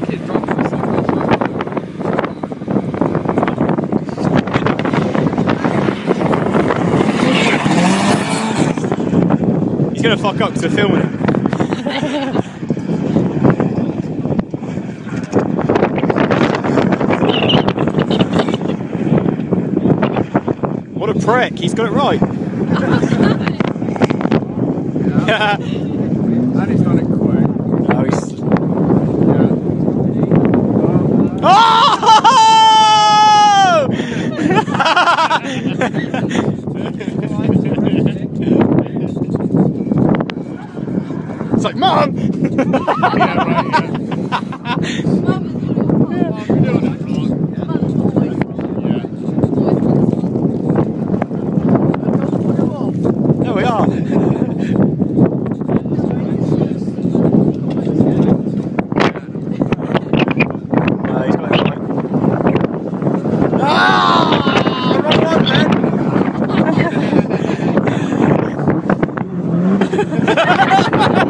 He's gonna fuck up because they're filming him. What a prick, he's got it right. Yeah. And he's done it quick. No, he's... Yeah. It's like, Mum! Yeah, right, There we are. No, he's got it right. Ah! Wrong one, man!